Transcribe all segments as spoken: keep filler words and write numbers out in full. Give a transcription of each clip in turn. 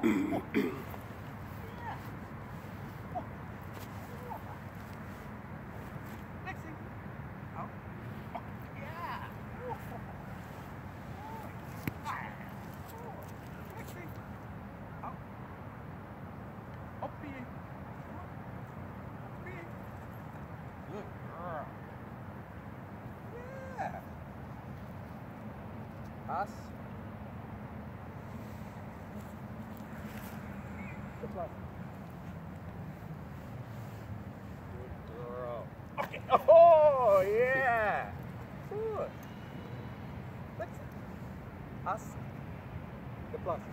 Pass. Good luck. Good girl. Okay. Oh, yeah. Good. Let's pass. Good plus.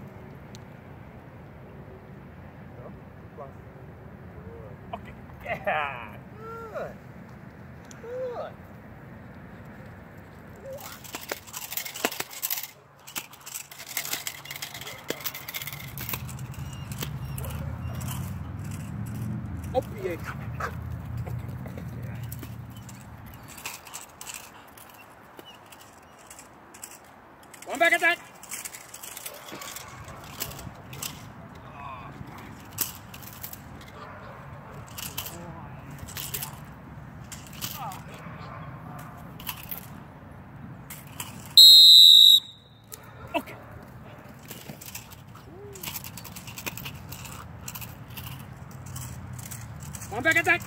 No? Good plus. Good. Okay. Yeah. Good. Good. Up the egg. One back attack. Okay. One back attack.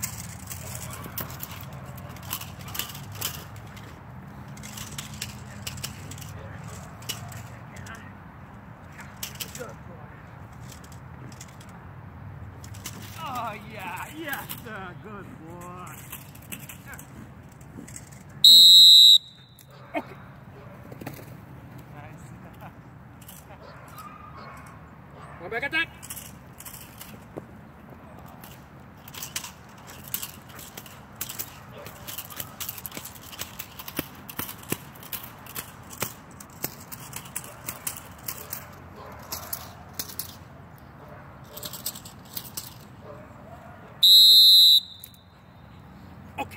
Oh yeah, yes, sir. Good boy. Okay. Nice. One back attack. Okay.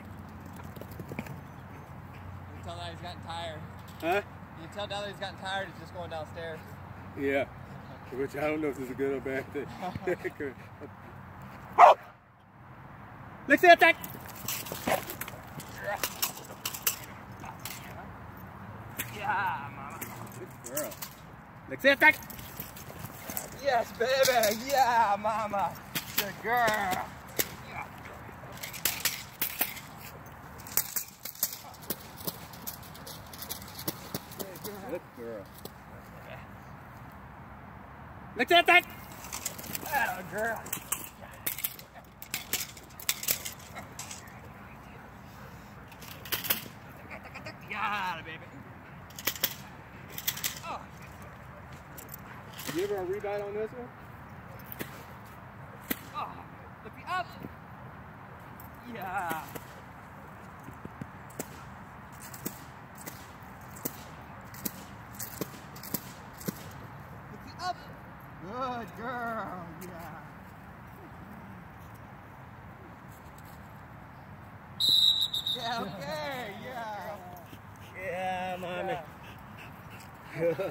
You tell that he's gotten tired. Huh? You tell that he's gotten tired, he's just going downstairs. Yeah. Which I don't know if this is a good or bad thing. Let's see attack. Yeah, mama. Good girl. Let's see attack. Yes, baby. Yeah, mama. Good girl. Good girl. Let's see attack. Oh, girl. Yeah, baby. Oh. You ever a rebite on this one? Oh. Lift me up. Yeah. Lift me up. Good girl. Yeah. Yeah, okay. Yeah. Yeah, mommy. Good.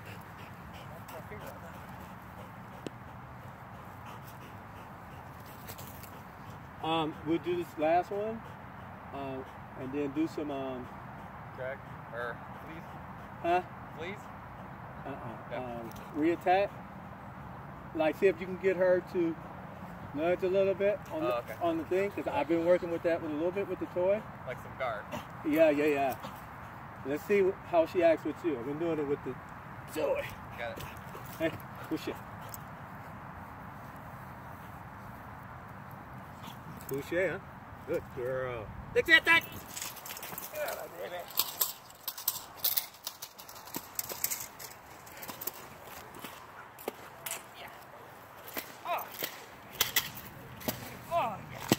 Um, we'll do this last one, uh, and then do some, um, Drag. Or please. huh? Please. Uh-uh. Yeah. Um, re-attack. Like, see if you can get her to nudge a little bit on the, Oh, okay. on the thing, because I've been working with that one a little bit with the toy. Like some guard. Yeah, yeah, yeah. Let's see how she acts with you. I've been doing it with the toy. Got it. Hey, push it. Push it, huh? Good girl. Let's attack! Yeah, baby. Oh. Oh, yeah.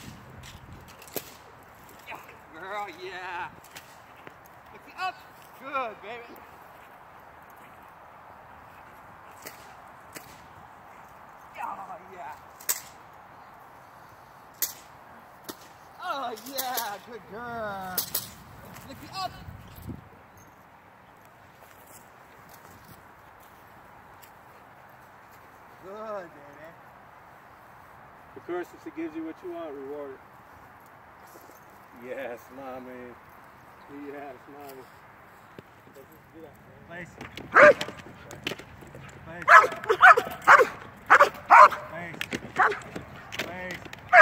Yeah, girl, yeah. Lift me up. Good, baby. Oh, yeah. Oh, yeah, good girl. Lift me up. Good Of course, if she gives you what you want, reward it. Yes, mommy. Yes, mommy. Place. Place. Place. Place.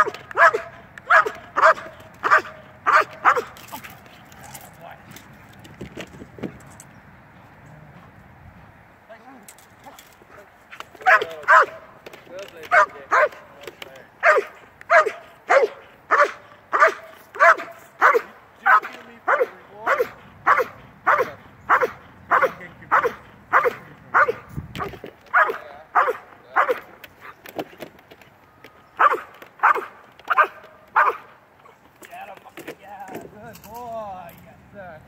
Good boy. Yes, sir.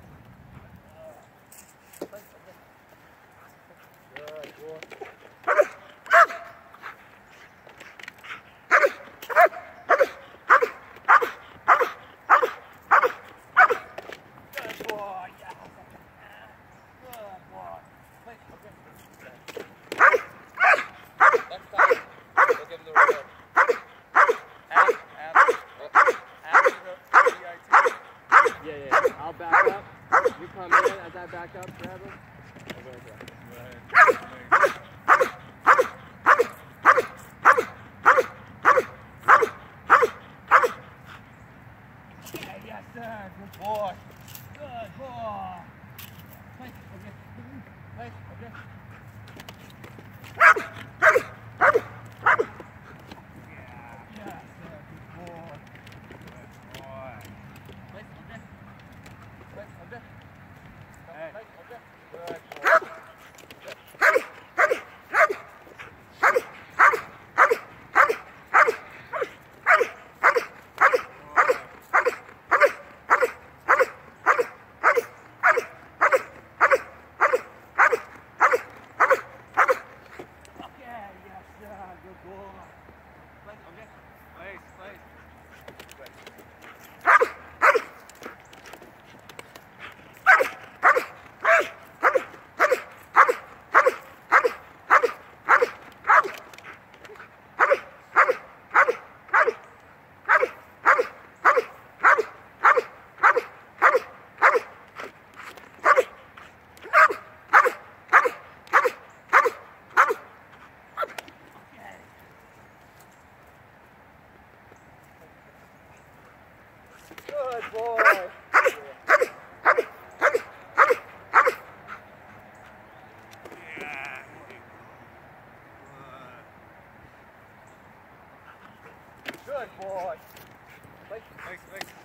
Good boy. Good boy. Yes. Good boy. Wait, okay. Next time, we'll give him the reward. Ask, ask. Ask the V I T. Yeah, yeah, yeah. I'll back up. You come in as I back up, grab him. I'll go ahead. Go ahead. Yeah, yes, sir. Good boy. Good boy. Wait, okay. Wait, okay. Yeah, yes, sir. Good boy. Good boy. Wait, okay. Wait, okay. Hey. Wait, okay. Good boy. Good boy. Yeah. Good boy. Wait, wait, wait.